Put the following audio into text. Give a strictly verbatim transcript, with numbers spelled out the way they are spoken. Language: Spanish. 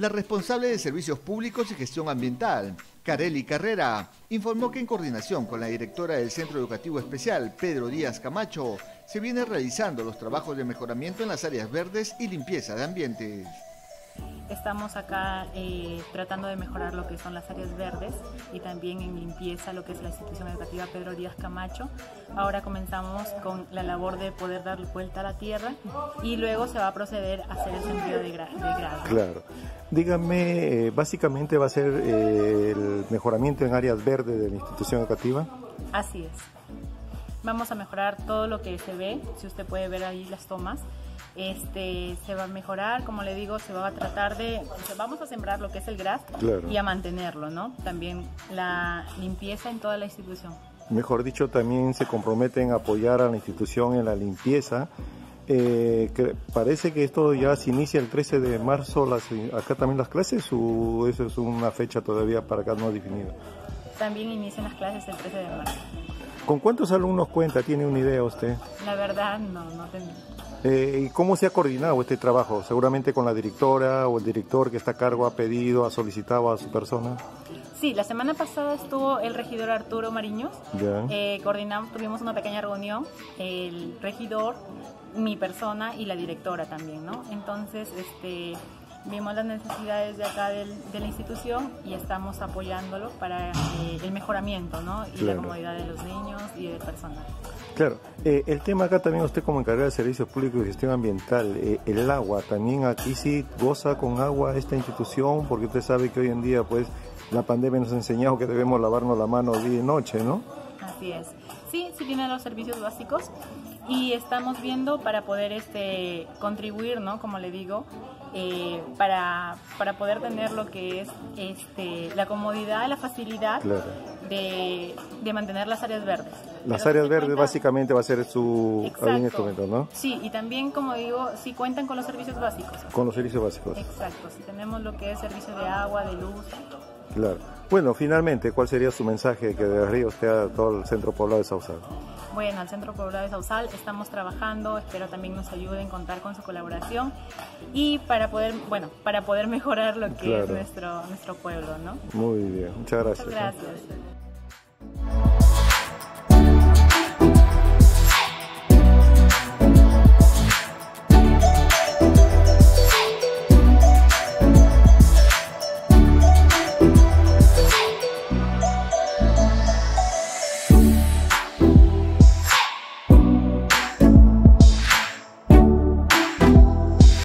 La responsable de Servicios Públicos y Gestión Ambiental, Kareli Carrera, informó que en coordinación con la directora del Centro Educativo Especial, Pedro Díaz Camacho, se vienen realizando los trabajos de mejoramiento en las áreas verdes y limpieza de ambientes. Estamos acá eh, tratando de mejorar lo que son las áreas verdes y también en limpieza lo que es la institución educativa Pedro Díaz Camacho. Ahora comenzamos con la labor de poder dar vuelta a la tierra y luego se va a proceder a hacer el sentido de, gra de grado. Claro. Dígame, eh, básicamente va a ser eh, el mejoramiento en áreas verdes de la institución educativa. Así es. Vamos a mejorar todo lo que se ve, si usted puede ver ahí las tomas. Este, se va a mejorar, como le digo, se va a tratar de, vamos a sembrar lo que es el gras, claro, y a mantenerlo, ¿no? También la limpieza en toda la institución. Mejor dicho, también se comprometen a apoyar a la institución en la limpieza. Eh, que parece que esto ya se inicia el trece de marzo, las, acá también las clases, o eso es una fecha todavía para acá no definida. También inician las clases el trece de marzo. ¿Con cuántos alumnos cuenta? ¿Tiene una idea usted? La verdad, no, no tengo. Eh, ¿Y cómo se ha coordinado este trabajo? ¿Seguramente con la directora o el director que está a cargo ha pedido, ha solicitado a su persona? Sí, la semana pasada estuvo el regidor Arturo Mariños. Ya. Eh, coordinamos, tuvimos una pequeña reunión, el regidor, mi persona y la directora también, ¿no? Entonces, este, vimos las necesidades de acá del, de la institución y estamos apoyándolo para eh, el mejoramiento, ¿no? Y claro, la comodidad de los niños y del personal. Claro, eh, el tema acá también usted como encargada de Servicios Públicos y Gestión Ambiental, eh, el agua, también aquí sí goza con agua esta institución, porque usted sabe que hoy en día pues la pandemia nos ha enseñado que debemos lavarnos la mano día y noche, ¿no? Así es, sí, sí tiene los servicios básicos y estamos viendo para poder este, contribuir, ¿no? Como le digo, eh, para, para poder tener lo que es este, la comodidad, la facilidad, claro, de, de mantener las áreas verdes. Las áreas verdes cuenta, básicamente va a ser su instrumento, ¿no? Sí, y también, como digo, sí cuentan con los servicios básicos. Con los servicios básicos. Exacto, sí tenemos lo que es servicio de agua, de luz. Claro. Bueno, finalmente, ¿cuál sería su mensaje que dejaría usted a todo el Centro Poblado de Sauzal? Bueno, al Centro Poblado de Sauzal estamos trabajando, espero también nos ayuden, contar con su colaboración y para poder, bueno, para poder mejorar lo que claro, es nuestro, nuestro pueblo, ¿no? Muy bien, muchas gracias. Muchas gracias.